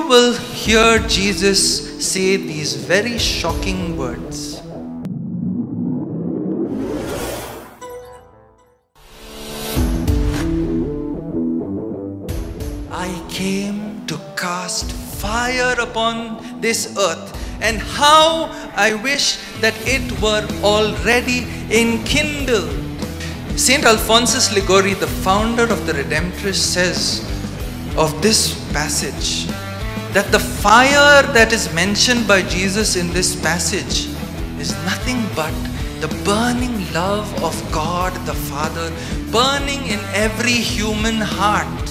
you will hear Jesus say these very shocking words. I came to cast fire upon this earth, and how I wish that it were already enkindled. Saint Alphonsus Liguori, the founder of the Redemptorists, says of this passage that the fire that is mentioned by Jesus in this passage is nothing but the burning love of God the Father, burning in every human heart.